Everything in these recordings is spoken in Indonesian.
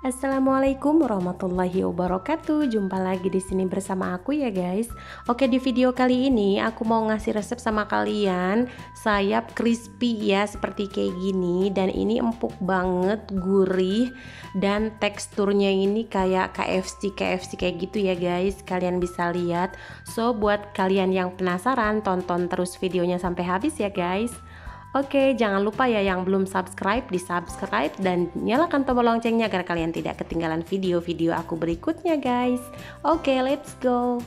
Assalamualaikum warahmatullahi wabarakatuh. Jumpa lagi di sini bersama aku ya guys. Oke, di video kali ini aku mau ngasih resep sama kalian sayap crispy ya, seperti kayak gini. Dan ini empuk banget, gurih, dan teksturnya ini kayak KFC kayak gitu ya guys. Kalian bisa lihat. So buat kalian yang penasaran, tonton terus videonya sampai habis ya guys. Oke, jangan lupa ya yang belum subscribe, di subscribe dan nyalakan tombol loncengnya agar kalian tidak ketinggalan video-video aku berikutnya guys. Oke, let's go.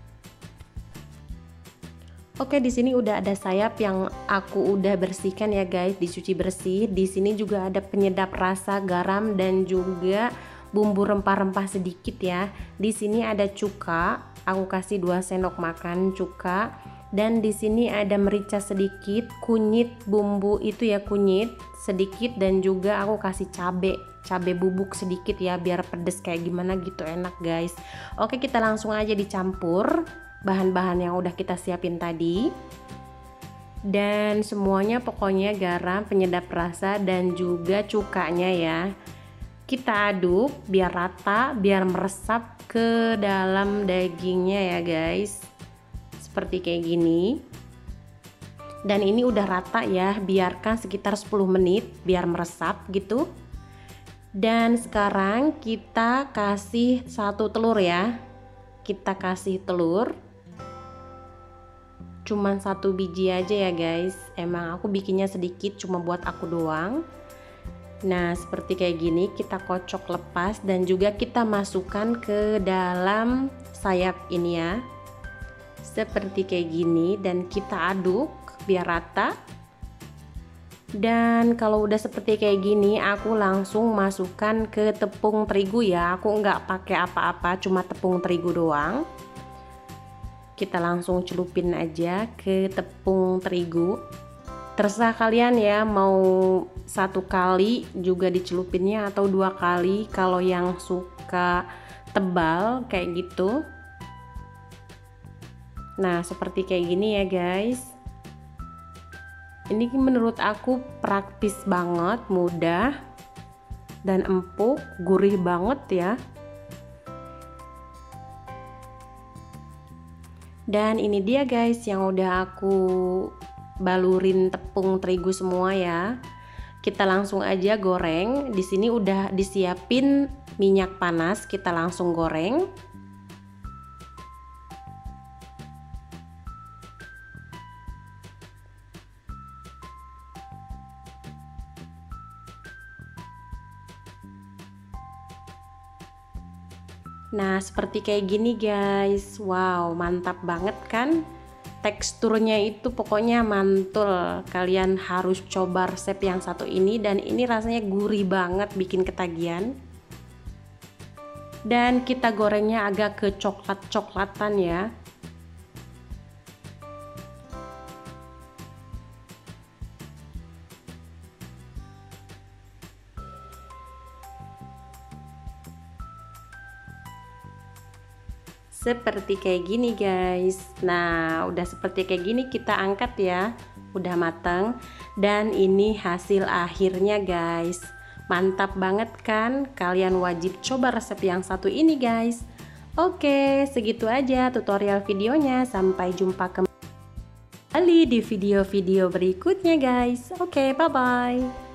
Oke, di sini udah ada sayap yang aku udah bersihkan ya guys, dicuci bersih. Di sini juga ada penyedap rasa, garam, dan juga bumbu rempah-rempah sedikit ya. Di sini ada cuka, aku kasih 2 sendok makan cuka. Dan di sini ada merica sedikit, kunyit, bumbu itu ya kunyit sedikit, dan juga aku kasih cabe bubuk sedikit ya biar pedes kayak gimana gitu, enak guys. Oke, kita langsung aja dicampur bahan-bahan yang udah kita siapin tadi. Dan semuanya pokoknya garam, penyedap rasa, dan juga cukanya ya. Kita aduk biar rata, biar meresap ke dalam dagingnya ya guys. Seperti kayak gini. Dan ini udah rata ya, biarkan sekitar 10 menit biar meresap gitu. Dan sekarang kita kasih 1 telur ya. Kita kasih telur cuman 1 biji aja ya guys. Emang aku bikinnya sedikit, cuma buat aku doang. Nah, seperti kayak gini kita kocok lepas dan juga kita masukkan ke dalam sayap ini ya. Seperti kayak gini, dan kita aduk biar rata. Dan kalau udah seperti kayak gini, aku langsung masukkan ke tepung terigu ya. Aku nggak pakai apa-apa, cuma tepung terigu doang. Kita langsung celupin aja ke tepung terigu. Terserah kalian ya, mau 1 kali juga dicelupinnya atau 2 kali kalau yang suka tebal kayak gitu. Nah, seperti kayak gini ya guys. Ini menurut aku praktis banget, mudah dan empuk, gurih banget ya. Dan ini dia guys yang udah aku balurin tepung terigu semua ya. Kita langsung aja goreng. Di sini udah disiapin minyak panas, kita langsung goreng. Nah, seperti kayak gini guys. Wow, mantap banget kan? Teksturnya itu pokoknya mantul. Kalian harus coba resep yang satu ini, dan ini rasanya gurih banget, bikin ketagihan. Dan kita gorengnya agak ke coklat-coklatan ya. Seperti kayak gini guys. Nah, udah seperti kayak gini kita angkat ya. Udah matang. Dan ini hasil akhirnya guys. Mantap banget kan? Kalian wajib coba resep yang satu ini guys. Oke, segitu aja tutorial videonya. Sampai jumpa kembali di video-video berikutnya guys. Oke, bye-bye.